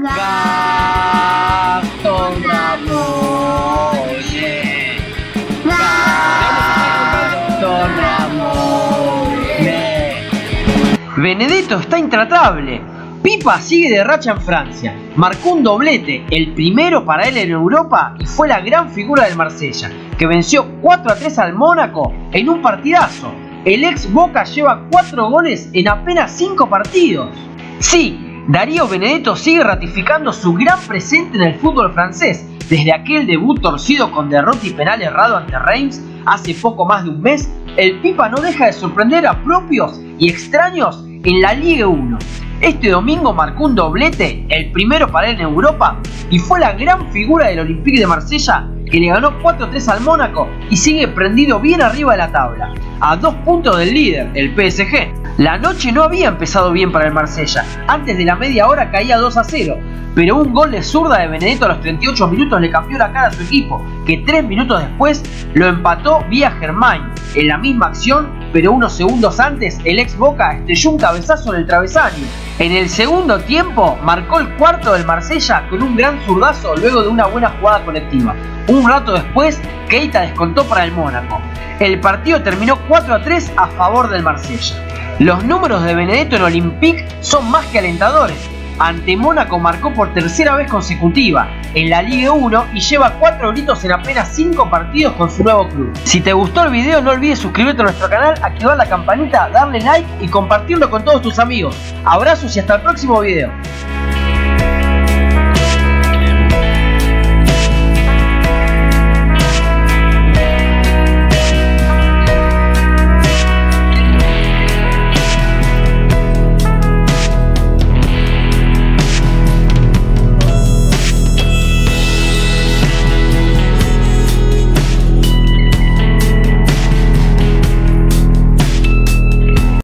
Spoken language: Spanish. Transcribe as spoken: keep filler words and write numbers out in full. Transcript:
Gastón Ramone. Gastón Ramone. Benedetto está intratable. Pipa sigue de racha en Francia. Marcó un doblete, el primero para él en Europa, y fue la gran figura del Marsella, que venció cuatro a tres al Mónaco en un partidazo. El ex Boca lleva cuatro goles en apenas cinco partidos. Sí, Darío Benedetto sigue ratificando su gran presente en el fútbol francés, desde aquel debut torcido con derrota y penal errado ante Reims hace poco más de un mes. El Pipa no deja de sorprender a propios y extraños en la Ligue uno. Este domingo marcó un doblete, el primero para él en Europa, y fue la gran figura del Olympique de Marsella, que le ganó cuatro a tres al Mónaco y sigue prendido bien arriba de la tabla, a dos puntos del líder, el P S G. La noche no había empezado bien para el Marsella, antes de la media hora caía dos a cero, pero un gol de zurda de Benedetto a los treinta y ocho minutos le cambió la cara a su equipo, que tres minutos después lo empató vía Germain. En la misma acción, pero unos segundos antes, el ex Boca estrelló un cabezazo en el travesaño. En el segundo tiempo, marcó el cuarto del Marsella con un gran zurdazo luego de una buena jugada colectiva. Un rato después, Keita descontó para el Mónaco. El partido terminó cuatro a tres a favor del Marsella. Los números de Benedetto en Olympique son más que alentadores. Ante Mónaco marcó por tercera vez consecutiva en la Ligue uno y lleva cuatro gritos en apenas cinco partidos con su nuevo club. Si te gustó el video, no olvides suscribirte a nuestro canal, activar la campanita, darle like y compartirlo con todos tus amigos. Abrazos y hasta el próximo video.